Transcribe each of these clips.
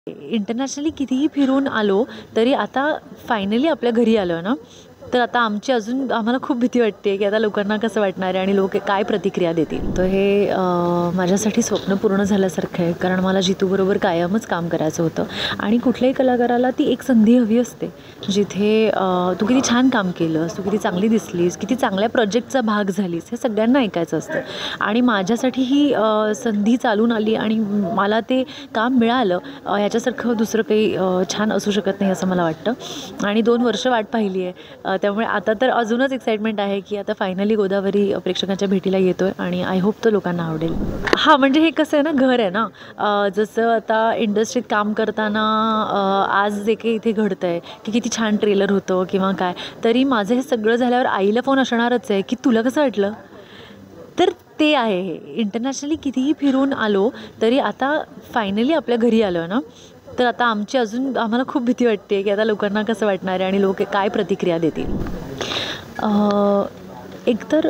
Internationally कितीही फिरून आलो तरी आता फायनली आपल्या घरी आलो ना, तर आता आम्हाला खूप भीती वाटते की आता लोकांना कसं वाटणार आहे आणि लोक काय प्रतिक्रिया देतील. तर हे माझ्यासाठी स्वप्न पूर्ण झाल्यासारखं आहे, कारण मला जितूबरोबर कायमच काम करायचं होतं आणि कुठल्याही कलाकाराला ती एक संधी हवी असते जिथे तू किती छान काम केलंस, तू किती चांगली दिसलीस, किती चांगल्या प्रोजेक्टचा भाग झालीस, हे सगळ्यांना ऐकायचं असतं. आणि माझ्यासाठी ही संधी चालून आली आणि मला ते काम मिळालं, ह्याच्यासारखं दुसरं काही छान असू शकत नाही असं मला वाटतं. आणि 2 वर्ष वाट पाहिली आहे, त्यामुळे आता तर अजूनच एक्साइटमेंट आहे की आता फायनली गोदावरी प्रेक्षकांच्या भेटीला येतो आहे आणि आय होप तो लोकांना आवडेल. हां, म्हणजे हे कसं आहे ना, घर आहे ना, जसं आता इंडस्ट्रीत काम करताना आज जे काही इथे घडतं आहे की किती छान ट्रेलर होतं किंवा काय, तरी माझं हे सगळं झाल्यावर आईला फोन असणारच आहे की तुला कसं वाटलं. तर ते आहे हे. इंटरनॅशनली कितीही फिरून आलो तरी आता फायनली आपल्या घरी आलो ना, तर आता आम्हाला खूप भीती वाटते की आता लोकांना कसं वाटणार आहे आणि लोक काय प्रतिक्रिया देतील. एकतर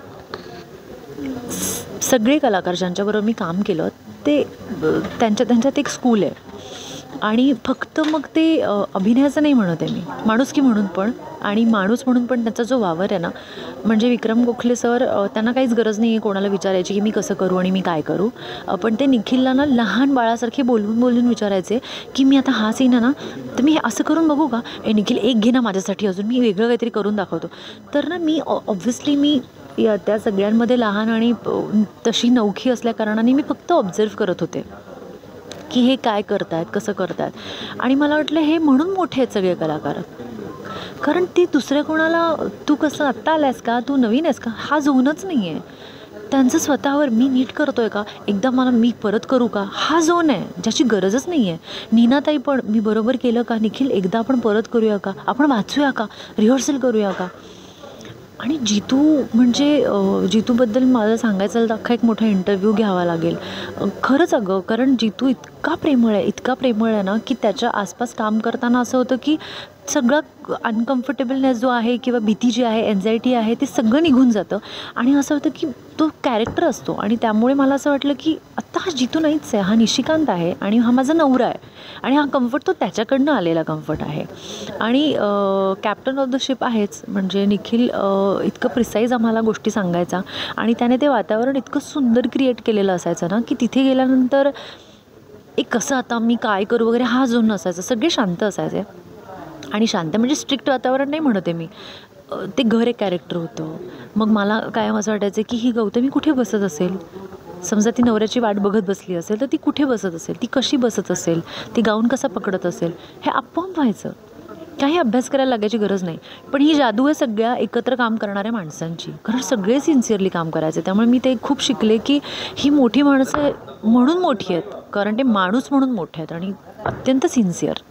सगळे कलाकार ज्यांच्याबरोबर मी काम केलं ते त्यांच्यात एक स्कूल आहे आणि फक्त मग ते अभिनयाचं नाही म्हणत आहे मी, माणुसकी म्हणून पण. आणि माणूस म्हणून पण त्यांचा जो वावर आहे ना, म्हणजे विक्रम गोखले सर, त्यांना काहीच गरज नाही आहे कोणाला विचारायची की मी कसं करू आणि मी काय करू. पण ते निखिलला ना लहान बाळासारखे बोलून विचारायचे की मी आता हा सीन आहे ना, तर मी हे असं करून बघू का, निखिल एक घे ना माझ्यासाठी, अजून मी वेगळं काहीतरी करून दाखवतो. तर ना मी ऑब्व्हियसली मी त्या सगळ्यांमध्ये लहान आणि तशी नवखी असल्याकारणाने मी फक्त ऑब्झर्व करत होते की हे काय करतायत, कसं करतायत. आणि मला वाटलं हे म्हणून मोठे आहेत सगळे कलाकार, कारण ते दुसऱ्या कोणाला तू कसं आत्ता आलायस का, तू नवीन आहेस का, हा झोनच नाही आहे. त्यांचं स्वतःवर मी नीट करतो आहे का, एकदा मला मी परत करू का, हा झोन आहे ज्याची गरजच नाही आहे. नीनाताई पण मी बरोबर केलं का, निखिल एकदा आपण परत करूया का, आपण वाचूया का, रिहर्सल करूया का. आणि जितू म्हणजे जितूबद्दल मला सांगायचं झालं तर अख्खा एक मोठा इंटरव्ह्यू घ्यावा लागेल. खरंच अगं, कारण जितू इतका प्रेमळ आहे ना की त्याच्या आसपास काम करताना असं होतं की सगळं अनकम्फर्टेबलनेस जो आहे किंवा भीती जी आहे, एन्झायटी आहे, ते सगळं निघून जातं. आणि असं होतं की तो कॅरेक्टर असतो. आणि त्यामुळे मला असं वाटलं की आत्ता हा जितू नाहीच आहे, हा निशिकांत आहे आणि हा माझा नवरा आहे. आणि हा कम्फर्ट तो त्याच्याकडनं आलेला कम्फर्ट आहे. आणि कॅप्टन ऑफ द शिप आहेच, म्हणजे निखिल इतकं प्रिसाईज आम्हाला गोष्टी सांगायचा आणि त्याने ते वातावरण इतकं सुंदर क्रिएट केलेलं असायचं ना की तिथे गेल्यानंतर एक कसं आता मी काय करू वगैरे हा झोन नसायचा. सगळे शांत असायचे. आणि शांत म्हणजे स्ट्रिक्ट वातावरण नाही म्हणते मी, ते घर एक कॅरेक्टर होतं. मग मला कायम असं वाटायचं की ही गौतमी कुठे बसत असेल, समजा ती नवऱ्याची वाट बघत बसली असेल तर ती कुठे बसत असेल, ती कशी बसत असेल, ती गाऊन कसा पकडत असेल, हे आपोआप व्हायचं. काही अभ्यास करायला लागायची गरज नाही. पण ही जादू आहे सगळ्या एकत्र काम करणाऱ्या माणसांची, कारण सगळे सिन्सिअरली काम करायचे. त्यामुळे मी ते खूप शिकले की ही मोठी माणसं म्हणून मोठी आहेत, कारण ते माणूस म्हणून मोठे आहेत आणि अत्यंत सिन्सिअर.